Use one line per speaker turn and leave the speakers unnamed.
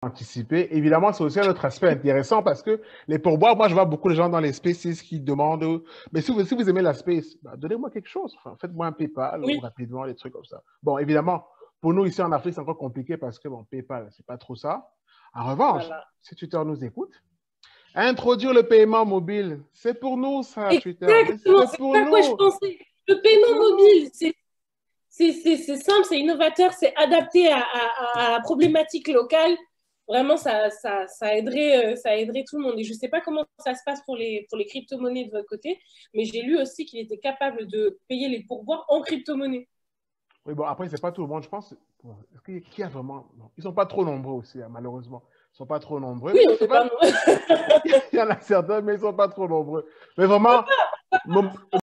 anticiper. Évidemment, c'est aussi un autre aspect intéressant parce que les pourboires, moi, je vois beaucoup de gens dans les spaces qui demandent, mais si vous aimez la space, bah, donnez-moi quelque chose. Enfin, faites-moi un PayPal ou
Oui,
rapidement, des trucs comme ça. Bon, évidemment, pour nous ici en Afrique, c'est encore compliqué parce que, bon, PayPal, c'est pas trop ça. En revanche,
voilà.
si Twitter nous écoute, introduire le paiement mobile, c'est pour nous, ça, Twitter. Mais
Exactement,
c'est
c'est
pour
ça à quoi je
nous.
pensais. Le
C'est
paiement
pour nous.
mobile, c'est simple, c'est innovateur, c'est adapté à la problématique locale. Vraiment, ça aiderait tout le monde. Et je ne sais pas comment ça se passe pour les crypto-monnaies de votre côté, mais j'ai lu aussi qu'il était capable de payer les pourboires en crypto-monnaie.
Oui, bon, après, c'est pas tout le monde. Je pense, bon, qui a vraiment. Non, ils sont pas trop nombreux aussi, hein, malheureusement. Ils sont pas trop nombreux,
Oui,
mais
on
c'est
n'est
pas.
pas.
Il y en a certains, mais ils sont pas trop nombreux. Mais vraiment,